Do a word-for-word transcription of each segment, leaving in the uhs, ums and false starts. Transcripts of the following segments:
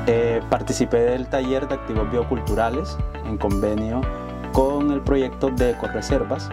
Eh, participé del taller de activos bioculturales en convenio con el proyecto de Ecoreservas,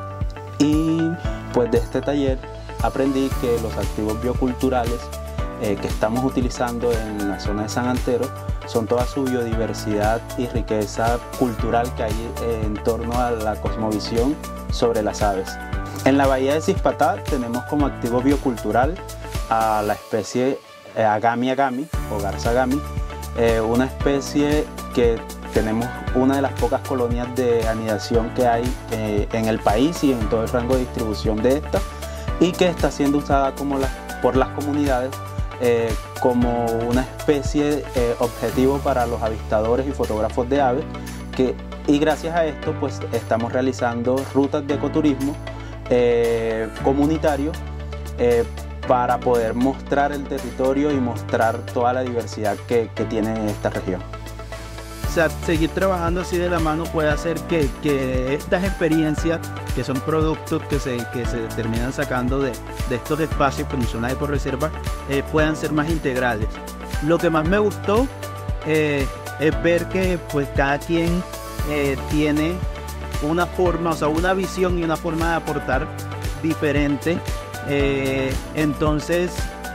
y pues de este taller aprendí que los activos bioculturales eh, que estamos utilizando en la zona de San Antero son toda su biodiversidad y riqueza cultural que hay en torno a la cosmovisión sobre las aves. En la bahía de Cispatá tenemos como activo biocultural a la especie eh, Agami agami o garza agami, eh, una especie que tenemos una de las pocas colonias de anidación que hay eh, en el país y en todo el rango de distribución de esta, y que está siendo usada como la, por las comunidades eh, como una especie eh, objetivo para los avistadores y fotógrafos de aves, que, y gracias a esto pues estamos realizando rutas de ecoturismo eh, comunitario eh, para poder mostrar el territorio y mostrar toda la diversidad que, que tiene esta región. O sea, seguir trabajando así de la mano puede hacer que, que estas experiencias, que son productos que se, que se terminan sacando de, de estos espacios como son las ecoreservas, eh, puedan ser más integrales. Lo que más me gustó eh, es ver que pues cada quien eh, tiene una forma, o sea, una visión y una forma de aportar diferente. Eh, entonces,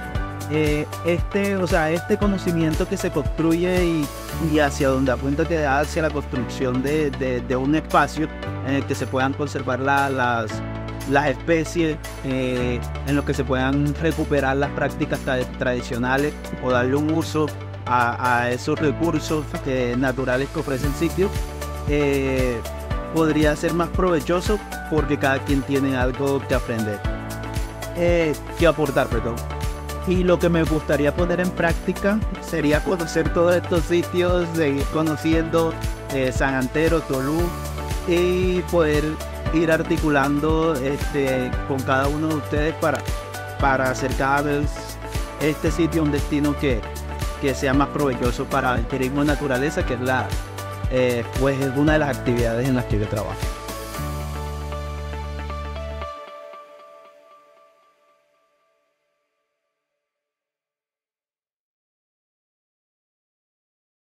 eh, este, o sea, este conocimiento que se construye y, y hacia donde apunta, que da hacia la construcción de, de, de un espacio en el que se puedan conservar la, las, las especies, eh, en lo que se puedan recuperar las prácticas tra tradicionales o darle un uso a, a esos recursos que, naturales que ofrece el sitio, eh, podría ser más provechoso porque cada quien tiene algo que aprender, eh, que aportar, perdón. Y lo que me gustaría poner en práctica sería conocer todos estos sitios, seguir conociendo eh, San Antero, Tolú, y poder ir articulando este, con cada uno de ustedes para, para hacer cada vez este sitio un destino que, que sea más provechoso para el turismo de naturaleza, que es, la, eh, pues es una de las actividades en las que yo trabajo.